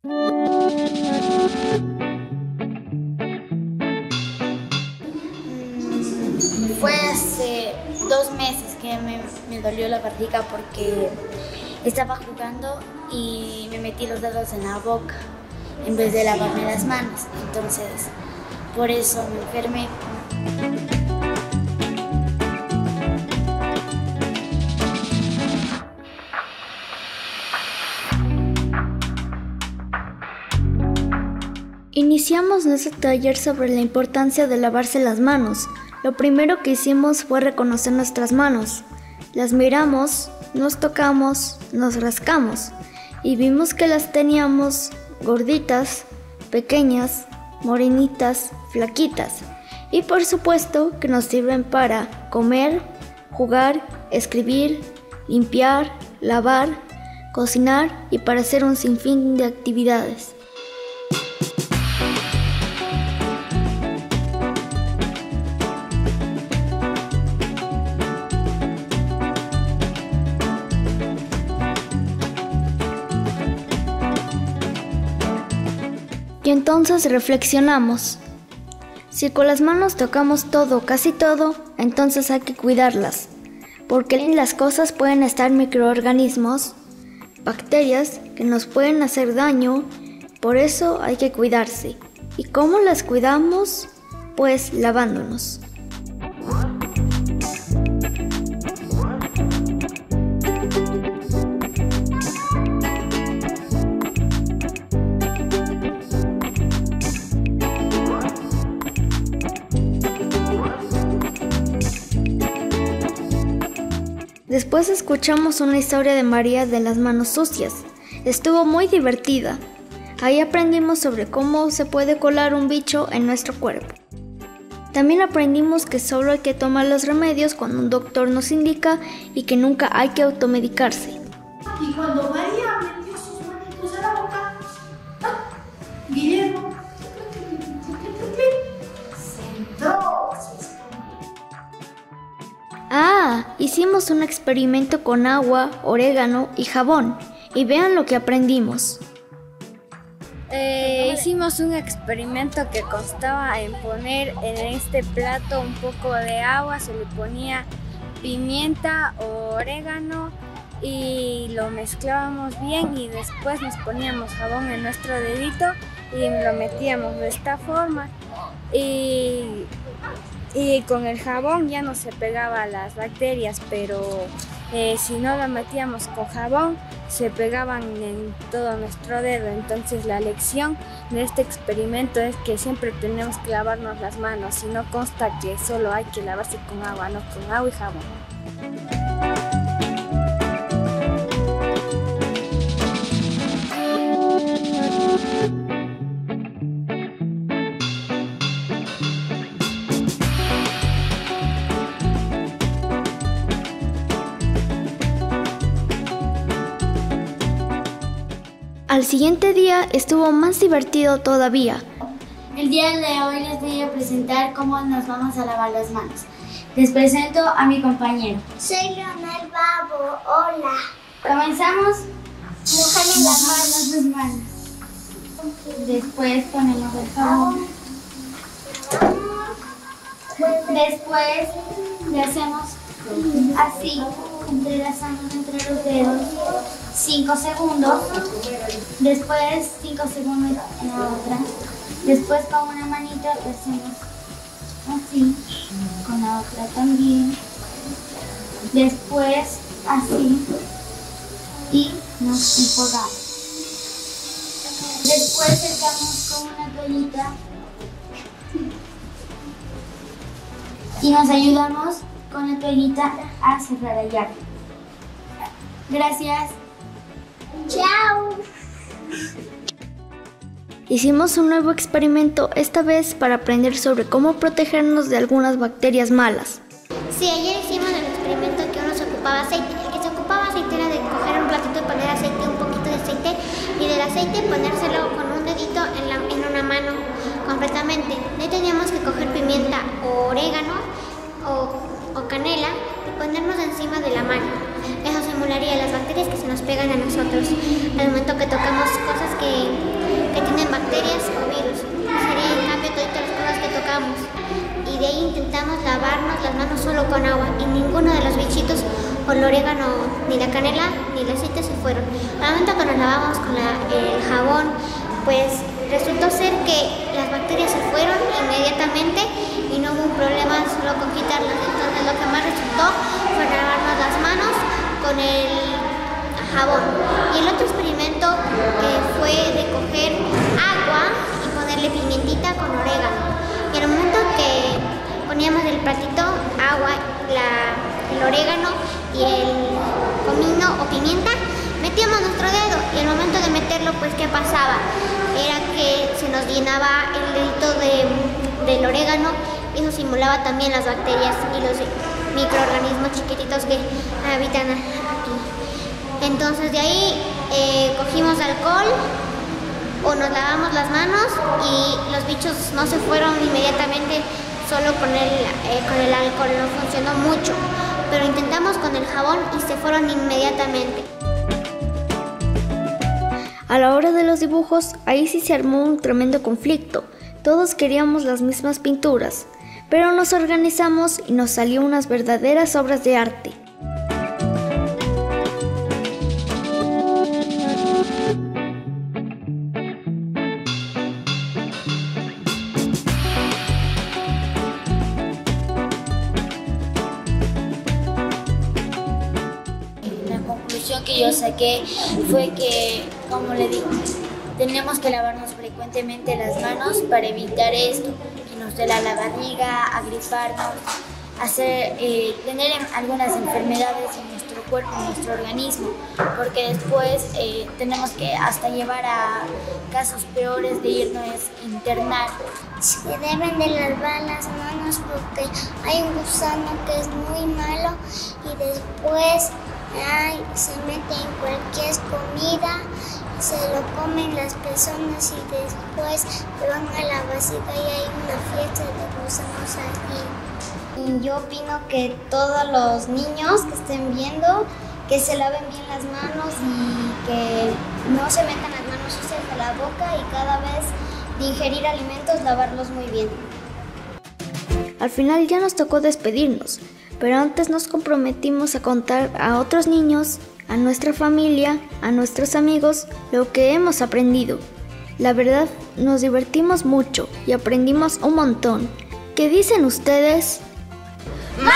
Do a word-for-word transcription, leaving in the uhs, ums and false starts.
Fue hace dos meses que me, me dolió la barriga porque estaba jugando y me metí los dedos en la boca en vez de lavarme las manos. Entonces, por eso me enfermé. Iniciamos nuestro taller sobre la importancia de lavarse las manos. Lo primero que hicimos fue reconocer nuestras manos. Las miramos, nos tocamos, nos rascamos y vimos que las teníamos gorditas, pequeñas, morenitas, flaquitas y por supuesto que nos sirven para comer, jugar, escribir, limpiar, lavar, cocinar y para hacer un sinfín de actividades. Y entonces reflexionamos. Si con las manos tocamos todo, casi todo, entonces hay que cuidarlas, porque en las cosas pueden estar microorganismos, bacterias que nos pueden hacer daño, por eso hay que cuidarse. ¿Y cómo las cuidamos? Pues lavándonos. Después escuchamos una historia de María de las manos sucias. Estuvo muy divertida. Ahí aprendimos sobre cómo se puede colar un bicho en nuestro cuerpo. También aprendimos que solo hay que tomar los remedios cuando un doctor nos indica y que nunca hay que automedicarse. Y cuando María metió sus manitos en la boca, ¡ah! Guillermo se entró. Ah, hicimos un experimento con agua, orégano y jabón. Y vean lo que aprendimos. Eh, hicimos un experimento que constaba en poner en este plato un poco de agua, se le ponía pimienta o orégano y lo mezclábamos bien y después nos poníamos jabón en nuestro dedito y lo metíamos de esta forma y, y con el jabón ya no se pegaban las bacterias, pero eh, si no lo metíamos con jabón se pegaban en todo nuestro dedo. Entonces la lección de este experimento es que siempre tenemos que lavarnos las manos y no consta que solo hay que lavarse con agua, no, con agua y jabón. Al siguiente día estuvo más divertido todavía. El día de hoy les voy a presentar cómo nos vamos a lavar las manos. Les presento a mi compañero. Soy Leonel Babo, hola. Comenzamos Mojando las manos. las manos. Después ponemos el jabón. Después le hacemos así, entrelazamos entre los dedos cinco segundos. Después cinco segundos en la otra. Después con una manita le hacemos así, con la otra también. Después así y nos enjuagamos. Después secamos con una toallita y nos ayudamos con la toallita a cerrar la llave. Gracias. Chao. Hicimos un nuevo experimento, esta vez para aprender sobre cómo protegernos de algunas bacterias malas. Sí, ayer hicimos el experimento que uno se ocupaba aceite. El que se ocupaba aceite era de coger un platito y poner aceite, un poquito de aceite, y del aceite ponérselo con un dedito en, la, en una mano completamente. No teníamos que coger pimienta o orégano o, o canela y ponernos encima de la mano. Eso simularía las bacterias que se nos nos pegan a nosotros al momento que tocamos cosas que, que tienen bacterias o virus. Sería en cambio todas las cosas que tocamos. Y de ahí intentamos lavarnos las manos solo con agua y ninguno de los bichitos o el orégano, ni la canela, ni el aceite se fueron. Al momento que nos lavamos con la, el jabón, pues resultó ser que las bacterias se fueron inmediatamente y no hubo un problema solo con quitarlas. Entonces lo que más resultó fue lavarnos las manos con el jabón. Y el otro experimento eh, fue de coger agua y ponerle pimientita con orégano. Y en el momento que poníamos el platito agua, la, el orégano y el comino o pimienta, metíamos nuestro dedo y al momento de meterlo, pues ¿qué pasaba? Era que se nos llenaba el dedito de, del orégano y eso simulaba también las bacterias y los microorganismos chiquititos que habitan aquí. Entonces de ahí eh, cogimos alcohol o nos lavamos las manos y los bichos no se fueron inmediatamente solo con el, eh, con el alcohol, no funcionó mucho, pero intentamos con el jabón y se fueron inmediatamente. A la hora de los dibujos, ahí sí se armó un tremendo conflicto. Todos queríamos las mismas pinturas, pero nos organizamos y nos salió unas verdaderas obras de arte. Que yo saqué fue que, como le digo, tenemos que lavarnos frecuentemente las manos para evitar esto, que nos dé la barriga, agriparnos, hacer, eh, tener algunas enfermedades en nuestro cuerpo, en nuestro organismo, porque después eh, tenemos que hasta llevar a casos peores de irnos a internar. Se deben de lavar las manos porque hay un gusano que es muy malo y después ay, se mete en cualquier comida, se lo comen las personas y después van a la vasija y hay una fiesta de gusanos aquí. Yo opino que todos los niños que estén viendo, que se laven bien las manos y que no se metan las manos sucias a la boca y cada vez de ingerir alimentos lavarlos muy bien. Al final ya nos tocó despedirnos, pero antes nos comprometimos a contar a otros niños, a nuestra familia, a nuestros amigos, lo que hemos aprendido. La verdad, nos divertimos mucho y aprendimos un montón. ¿Qué dicen ustedes? ¡Más!